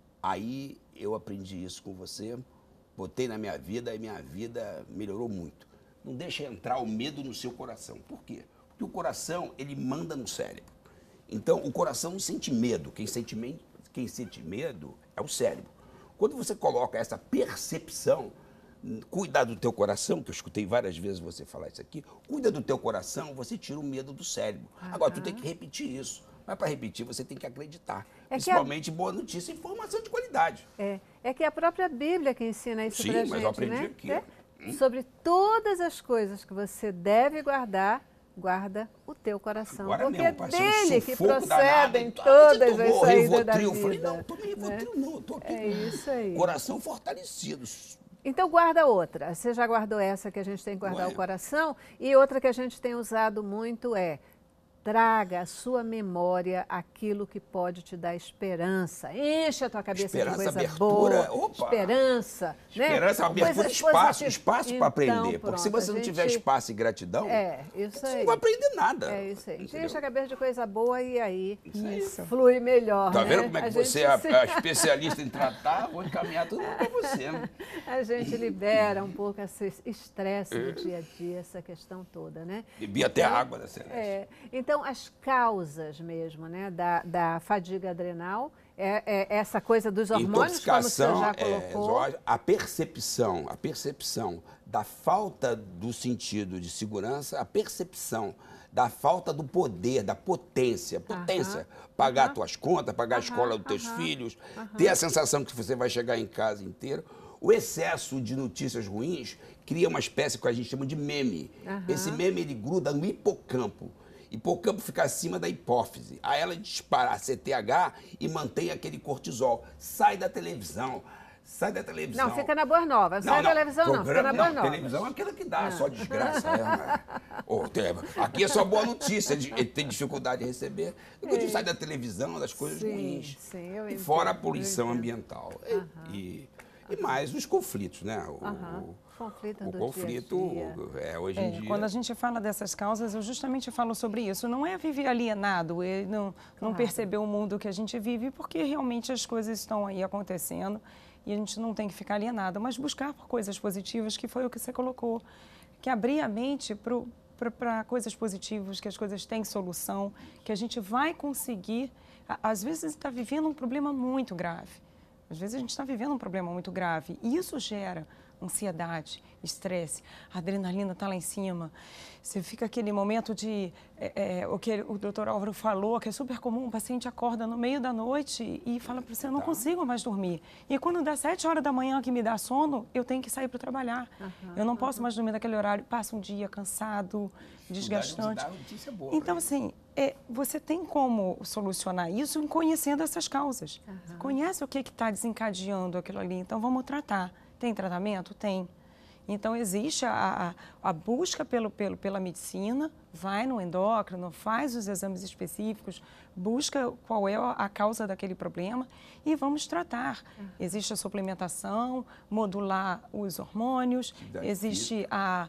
Aí eu aprendi isso com você, botei na minha vida e minha vida melhorou muito. Não deixa entrar o medo no seu coração. Por quê? Porque o coração, ele manda no cérebro. Então, o coração não sente medo. Quem sente, me... Quem sente medo é o cérebro. Quando você coloca essa percepção, cuida do teu coração, que eu escutei várias vezes você falar isso aqui, cuida do teu coração, você tira o medo do cérebro. Uhum. Agora, tu tem que repetir isso. Mas para repetir, você tem que acreditar. É Principalmente que a... boa notícia e informação de qualidade. É, é que é a própria Bíblia que ensina isso Sim, pra gente, mas eu aprendi né? aqui. É? Hum? Sobre todas as coisas que você deve guardar, guarda o teu coração. Agora porque mesmo, é dele que procedem danado, todas as tomou, saídas da Rivotril. vida. Eu falei, não, tomei Rivotril, né? não, tô aqui. É isso aí. Coração fortalecido. Então guarda outra. Você já guardou essa que a gente tem que guardar Ué. o coração? E outra que a gente tem usado muito é: traga à sua memória aquilo que pode te dar esperança. Enche a tua cabeça esperança, de coisa abertura, boa. Opa. Esperança. Esperança, né? abertura, coisa, espaço, coisa espaço então, para aprender. Pronto, porque se você não gente... tiver espaço e gratidão, é, isso você aí. não vai aprender nada. É isso aí. Entendeu? Enche a cabeça de coisa boa e aí isso. flui melhor. Tá né? vendo como é que a você gente... é a, a especialista em tratar? Vou encaminhar tudo para você. Né? A gente libera um pouco esse estresse do dia a dia, essa questão toda, né? Bebi até a água da Celeste. É, então, as causas mesmo, né, da, da fadiga adrenal, é, é essa coisa dos hormônios, como você já colocou. É, a percepção, a percepção da falta do sentido de segurança, a percepção da falta do poder, da potência, potência, uh-huh. pagar uh-huh. tuas contas, pagar uh-huh. a escola dos teus uh-huh. filhos, uh-huh. ter a sensação que você vai chegar em casa inteiro. O excesso de notícias ruins cria uma espécie que a gente chama de meme. Uh-huh. Esse meme, ele gruda no hipocampo. Hipocampo fica acima da hipófise. Aí ela dispara a C T H e mantém aquele cortisol. Sai da televisão. Sai da televisão. Não, fica na Boa Nova. Sai da televisão, não. Fica na Boa Nova. Televisão é aquela que dá, ah. só desgraça. É, oh, tem, aqui é só boa notícia. Ele tem dificuldade de receber. Eu é. sai da televisão, das coisas sim, ruins. Sim, eu e fora a poluição ambiental. Uhum. E, e mais os conflitos, né? O, uhum. conflito o do conflito dia a dia. É, hoje é, em dia... Quando a gente fala dessas causas, eu justamente falo sobre isso. Não é viver alienado, é não, não claro. perceber o mundo que a gente vive, porque realmente as coisas estão aí acontecendo e a gente não tem que ficar alienado, mas buscar por coisas positivas, que foi o que você colocou, que abrir a mente para coisas positivas, que as coisas têm solução, que a gente vai conseguir... Às vezes a gente está vivendo um problema muito grave. Às vezes a gente está vivendo um problema muito grave e isso gera ansiedade, estresse, a adrenalina está lá em cima. Você fica aquele momento de, é, é, o que o doutor Álvaro falou, que é super comum, o paciente acorda no meio da noite e fala para você, eu não consigo mais dormir. E quando dá sete horas da manhã que me dá sono, eu tenho que sair para trabalhar. Uhum, eu não posso uhum. mais dormir naquele horário, passa um dia cansado, desgastante. Dá, dá boa, então, assim, é, você tem como solucionar isso em conhecendo essas causas. Uhum. Você conhece o que está desencadeando aquilo ali, então vamos tratar. Tem tratamento? Tem. Então, existe a, a, a busca pelo, pelo, pela medicina, vai no endócrino, faz os exames específicos, busca qual é a causa daquele problema e vamos tratar. Uhum. Existe a suplementação, modular os hormônios, Daqui. existe a,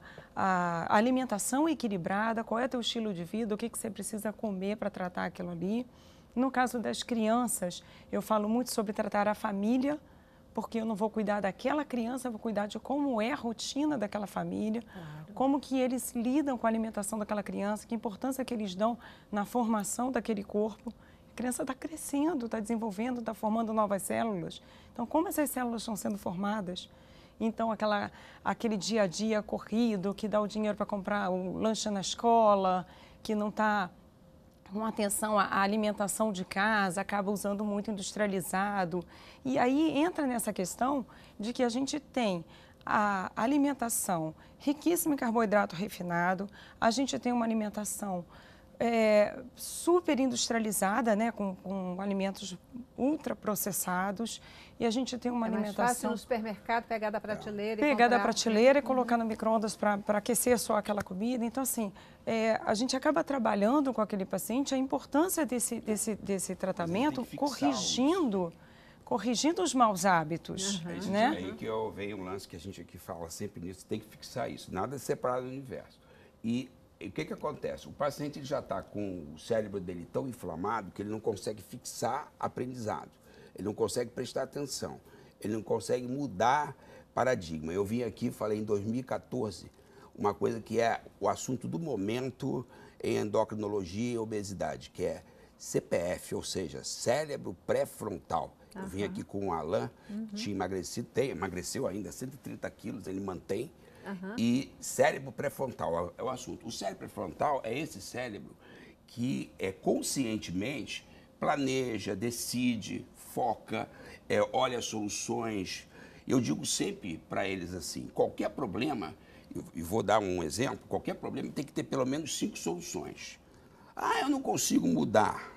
a alimentação equilibrada, qual é o teu estilo de vida, o que, que você precisa comer para tratar aquilo ali. No caso das crianças, eu falo muito sobre tratar a família, porque eu não vou cuidar daquela criança, eu vou cuidar de como é a rotina daquela família, claro. como que eles lidam com a alimentação daquela criança, que importância que eles dão na formação daquele corpo. A criança está crescendo, está desenvolvendo, está formando novas células. Então, como essas células estão sendo formadas? Então, aquela, aquele dia a dia corrido, que dá o dinheiro para comprar o lanche na escola, que não está com atenção à alimentação de casa, acaba usando muito industrializado. E aí entra nessa questão de que a gente tem a alimentação riquíssima em carboidrato refinado, a gente tem uma alimentação é, super industrializada, né, com, com alimentos ultraprocessados, e a gente tem uma é mais alimentação... fácil no supermercado pegar da prateleira e Pegar comprar, da prateleira né? e colocar no micro-ondas para aquecer só aquela comida. Então, assim, é, a gente acaba trabalhando com aquele paciente a importância desse, desse, desse tratamento, corrigindo, corrigindo os maus hábitos. Uhum. É isso né? aí que eu vejo um lance que a gente aqui fala sempre nisso, tem que fixar isso, nada é separado do universo. E o que, que acontece? O paciente ele já está com o cérebro dele tão inflamado que ele não consegue fixar aprendizado, ele não consegue prestar atenção, ele não consegue mudar paradigma. Eu vim aqui e falei em dois mil e quatorze uma coisa que é o assunto do momento em endocrinologia e obesidade, que é C P F, ou seja, cérebro pré-frontal. Uhum. Eu vim aqui com o Alan, uhum. tinha emagrecido, tem, emagreceu ainda cento e trinta quilos, ele mantém. Uhum. E cérebro pré-frontal é o assunto. O cérebro pré-frontal é esse cérebro que é, conscientemente planeja, decide, foca, é, olha soluções. Eu digo sempre para eles assim, qualquer problema, e vou dar um exemplo, qualquer problema tem que ter pelo menos cinco soluções. Ah, eu não consigo mudar.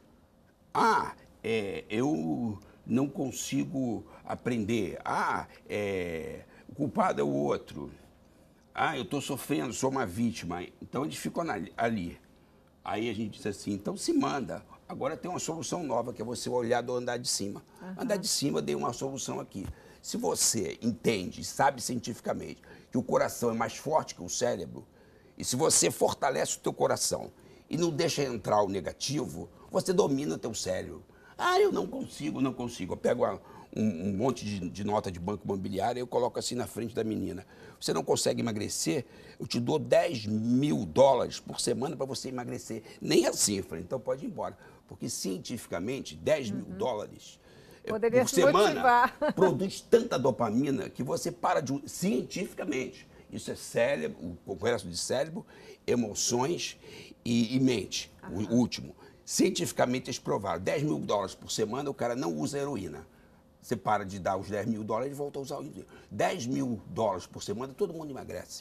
Ah, é, eu não consigo aprender. Ah, é, o culpado é o outro. Ah, eu estou sofrendo, sou uma vítima. Então eles ficam ali. Aí a gente diz assim, então se manda. Agora tem uma solução nova, que é você olhar do andar de cima. Uhum. Andar de cima dei uma solução aqui. Se você entende, sabe cientificamente que o coração é mais forte que o cérebro, e se você fortalece o teu coração e não deixa entrar o negativo, você domina o teu cérebro. Ah, eu não consigo, não consigo. Eu pego uma, um, um monte de, de nota de banco imobiliário e eu coloco assim na frente da menina. Você não consegue emagrecer? Eu te dou dez mil dólares por semana para você emagrecer. Nem assim, eu falei, então pode ir embora. Porque cientificamente, dez mil dólares poderia por semana motivar. Produz tanta dopamina que você para de... Cientificamente. Isso é cérebro, o complexo de cérebro, emoções e, e mente. Uhum. O último. Cientificamente eles provaram. dez mil dólares por semana, o cara não usa heroína. Você para de dar os dez mil dólares e volta a usar os dez mil dólares por semana, todo mundo emagrece.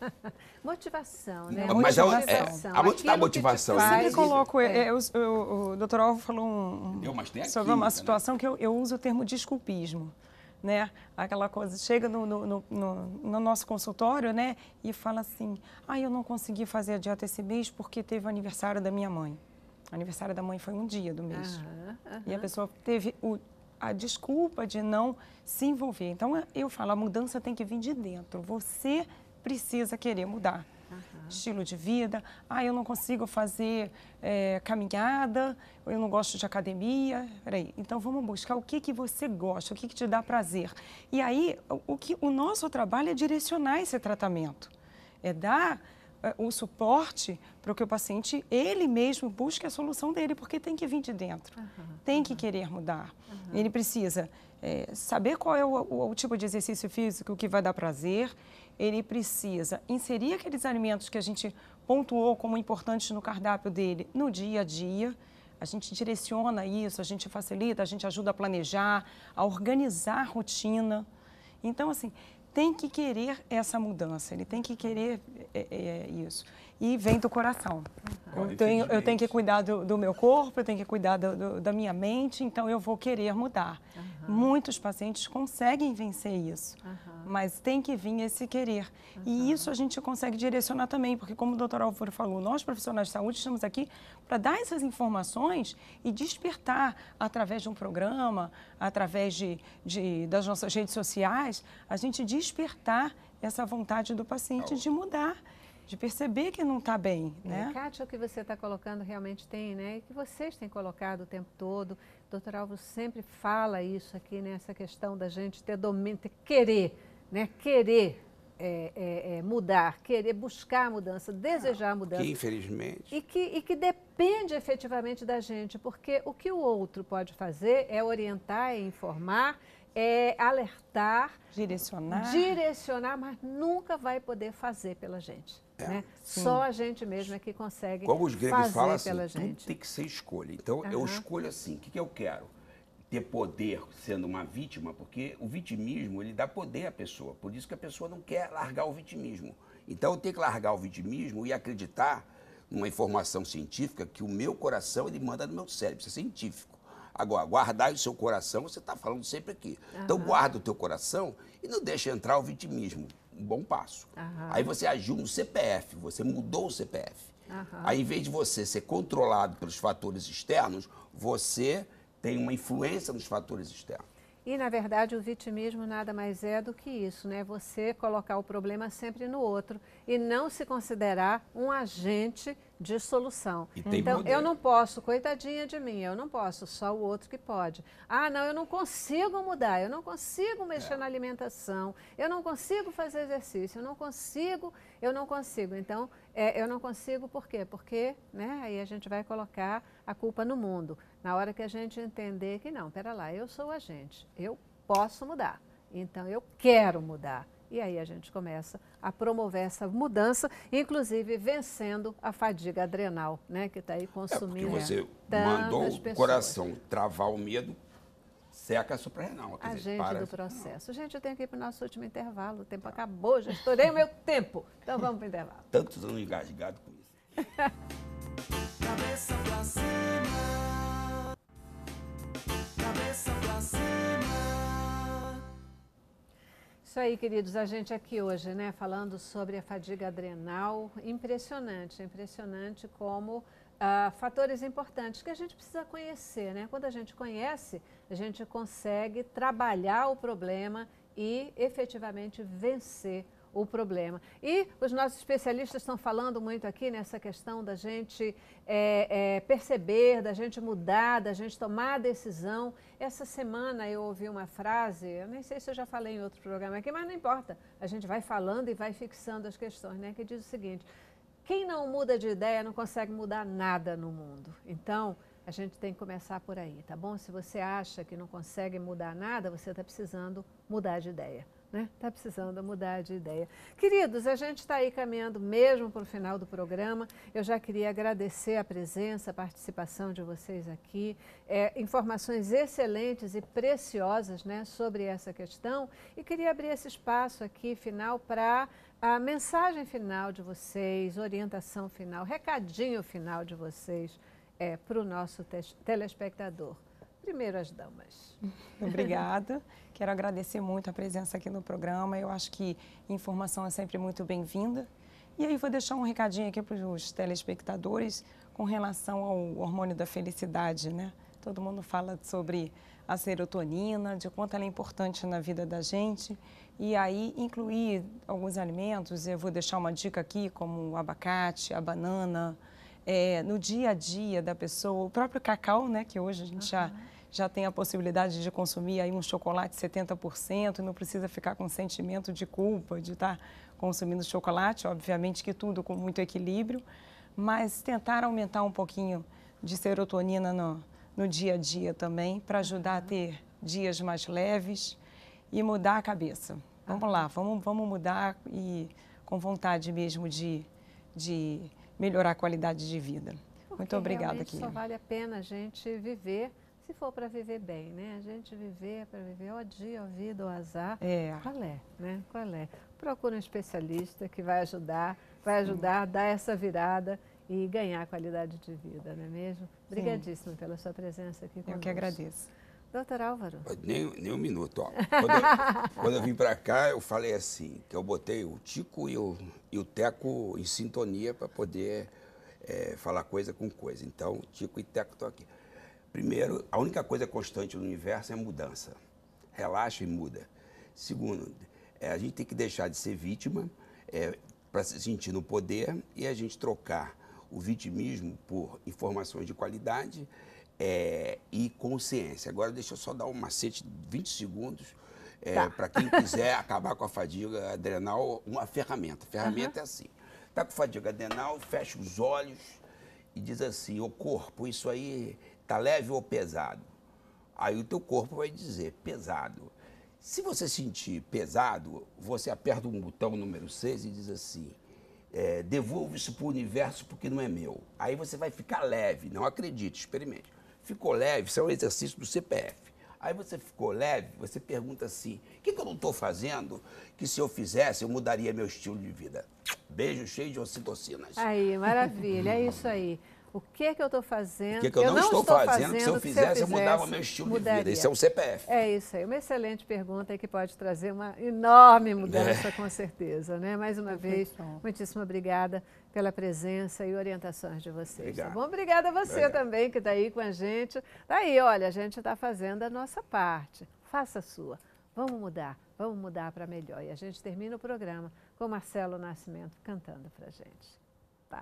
Motivação, né? Mas motivação. É, a, a, a motivação. Eu sempre faz, coloco, é. é, eu, eu, o doutor Álvaro falou um, Deu umas técnicas, sobre uma né? situação que eu, eu uso o termo desculpismo. Né? Aquela coisa, chega no, no, no, no nosso consultório, né, e fala assim, ah, eu não consegui fazer a dieta esse mês porque teve o aniversário da minha mãe. O aniversário da mãe foi um dia do mês. Uhum, uhum. E a pessoa teve o, a desculpa de não se envolver. Então, eu falo, a mudança tem que vir de dentro. Você precisa querer mudar. Uhum. Estilo de vida, ah, eu não consigo fazer é, caminhada, eu não gosto de academia, peraí, então vamos buscar o que, que você gosta, o que, que te dá prazer. E aí, o, o, que, o nosso trabalho é direcionar esse tratamento, é dar é, o suporte para que o paciente, ele mesmo, busque a solução dele, porque tem que vir de dentro, uhum. tem que querer mudar. Uhum. Ele precisa é, saber qual é o, o, o tipo de exercício físico que vai dar prazer, ele precisa inserir aqueles alimentos que a gente pontuou como importantes no cardápio dele no dia a dia. A gente direciona isso, a gente facilita, a gente ajuda a planejar, a organizar a rotina. Então, assim, tem que querer essa mudança, ele tem que querer é, é, isso. E vem do coração. Uhum. Eu, tenho, eu tenho que cuidar do, do meu corpo, eu tenho que cuidar do, do, da minha mente, então eu vou querer mudar. Uhum. Muitos pacientes conseguem vencer isso, uhum. mas tem que vir esse querer. Uhum. E isso a gente consegue direcionar também, porque como o doutor Álvaro falou, nós profissionais de saúde estamos aqui para dar essas informações e despertar através de um programa, através de, de, das nossas redes sociais, a gente despertar essa vontade do paciente de mudar, de perceber que não está bem, né? É, Kátia, o que você está colocando realmente tem, né? E que vocês têm colocado o tempo todo. O doutor Álvaro sempre fala isso aqui, né? Essa questão da gente ter domínio, ter querer, né? Querer é, é, é, mudar, querer buscar a mudança, desejar a mudança. Que infelizmente. E que, e que depende efetivamente da gente, porque o que o outro pode fazer é orientar, é informar, é, alertar, Direcionar. direcionar, mas nunca vai poder fazer pela gente. É, né? sim. Só a gente mesmo é que consegue Como os gregos fazer falam assim, pela tudo gente. tem que ser escolha. Então, eu Aham. escolho assim, o que, que eu quero? Ter poder sendo uma vítima, porque o vitimismo, ele dá poder à pessoa. Por isso que a pessoa não quer largar o vitimismo. Então, eu tenho que largar o vitimismo e acreditar numa informação científica que o meu coração, ele manda no meu cérebro. Isso é científico. Agora, guardar o seu coração, você está falando sempre aqui. Então, guarda o teu coração e não deixa entrar o vitimismo. Um bom passo. Aham. Aí você agiu no C P F, você mudou o C P F. Aham. Aí, em vez de você ser controlado pelos fatores externos, você tem uma influência nos fatores externos. E, na verdade, o vitimismo nada mais é do que isso, né? Você colocar o problema sempre no outro e não se considerar um agente de solução. E tem Então, poder. eu não posso, coitadinha de mim, eu não posso, só o outro que pode. Ah, não, eu não consigo mudar, eu não consigo mexer É. na alimentação, eu não consigo fazer exercício, eu não consigo, eu não consigo. Então, é, eu não consigo por quê? Porque, né, aí a gente vai colocar a culpa no mundo. Na hora que a gente entender que não, pera lá, eu sou o agente, eu posso mudar, então eu quero mudar. E aí a gente começa a promover essa mudança, inclusive vencendo a fadiga adrenal, né, que está aí É porque consumindo você tantas mandou o pessoas. coração travar o medo, seca a suprarrenal. Quer dizer, Agente para- do processo. Gente, eu tenho que ir para o nosso último intervalo, o tempo acabou, já estourei o meu tempo. Então vamos para o intervalo. Tantos anos engasgado com isso. Cabeça pra cima. Cabeça pra cima. Isso aí, queridos, a gente aqui hoje, né, falando sobre a fadiga adrenal, impressionante, impressionante como ah, fatores importantes que a gente precisa conhecer, né? Quando a gente conhece, a gente consegue trabalhar o problema e efetivamente vencer o problema. E os nossos especialistas estão falando muito aqui nessa questão da gente é, é, perceber, da gente mudar, da gente tomar a decisão. Essa semana eu ouvi uma frase, eu nem sei se eu já falei em outro programa aqui, mas não importa. A gente vai falando e vai fixando as questões, né? Que diz o seguinte: quem não muda de ideia não consegue mudar nada no mundo. Então, a gente tem que começar por aí, tá bom? Se você acha que não consegue mudar nada, você está precisando mudar de ideia. Né? Está precisando mudar de ideia. Queridos, a gente está aí caminhando mesmo para o final do programa. Eu já queria agradecer a presença, a participação de vocês aqui. É, informações excelentes e preciosas, né, sobre essa questão. E queria abrir esse espaço aqui final para a mensagem final de vocês, orientação final, recadinho final de vocês é, para o nosso te- telespectador. Primeiro as damas. Obrigada. Quero agradecer muito a presença aqui no programa. Eu acho que informação é sempre muito bem-vinda. E aí vou deixar um recadinho aqui para os telespectadores com relação ao hormônio da felicidade, né? Todo mundo fala sobre a serotonina, de quanto ela é importante na vida da gente. E aí incluir alguns alimentos, eu vou deixar uma dica aqui, como o abacate, a banana, é, no dia a dia da pessoa, o próprio cacau, né? Que hoje a gente já... já tem a possibilidade de consumir aí um chocolate setenta por cento, não precisa ficar com sentimento de culpa de estar consumindo chocolate, obviamente que tudo com muito equilíbrio, mas tentar aumentar um pouquinho de serotonina no, no dia a dia também, para ajudar a ter dias mais leves e mudar a cabeça. Vamos lá, vamos, vamos mudar e com vontade mesmo de, de melhorar a qualidade de vida. Porque Muito obrigada, realmente Kira. só vale a pena a gente viver, se for para viver bem, né? A gente viver para viver o dia, a vida, o azar. É. Qual é, né? Qual é? Procura um especialista que vai ajudar, vai ajudar a dar essa virada e ganhar qualidade de vida, não é mesmo? Obrigadíssima pela sua presença aqui conosco. Eu que agradeço. Doutor Álvaro. Nem, nem um minuto, ó. Quando eu, quando eu vim para cá, eu falei assim, que eu botei o Tico e o, e o Teco em sintonia para poder é, falar coisa com coisa. Então, Tico e Teco estão aqui. Primeiro, a única coisa constante no universo é a mudança. Relaxa e muda. Segundo, é, a gente tem que deixar de ser vítima é, para se sentir no poder e a gente trocar o vitimismo por informações de qualidade é, e consciência. Agora, deixa eu só dar um macete de vinte segundos é, Tá. para quem quiser acabar com a fadiga adrenal, uma ferramenta. A ferramenta é assim. Está com fadiga adrenal, fecha os olhos e diz assim, ô corpo, isso aí está leve ou pesado? Aí o teu corpo vai dizer, pesado. Se você sentir pesado, você aperta um botão número seis e diz assim, é, devolvo isso para o universo porque não é meu. Aí você vai ficar leve, não acredite, experimente. Ficou leve, isso é um exercício do C P F. Aí você ficou leve, você pergunta assim, o que, que eu não estou fazendo que se eu fizesse eu mudaria meu estilo de vida? Beijo cheio de ocitocinas. Aí, maravilha, é isso aí. O que que eu estou fazendo? O que, que eu, eu não, não estou, estou fazendo, fazendo que se eu fizesse, se eu, fizesse, eu mudava meu estilo mudaria. de vida. Isso é um C P F. É isso aí, uma excelente pergunta que pode trazer uma enorme mudança, é. com certeza, né? Mais uma vez, muitíssimo obrigada pela presença e orientações de vocês. Obrigado. Tá bom? Obrigada a você Obrigado. também, que está aí com a gente. Daí, olha, a gente está fazendo a nossa parte. Faça a sua. Vamos mudar, vamos mudar para melhor. E a gente termina o programa com Marcelo Nascimento cantando para a gente. Paz.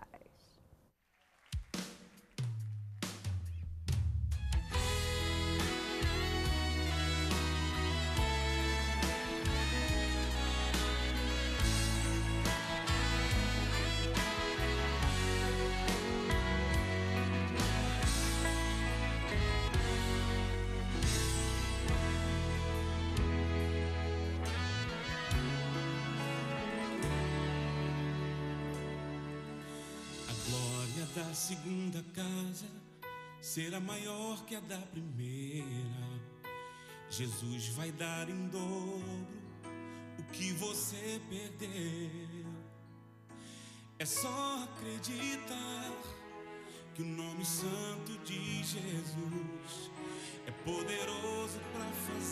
Da segunda casa será maior que a da primeira. Jesus vai dar em dobro o que você perdeu. É só acreditar que o nome santo de Jesus é poderoso para fazer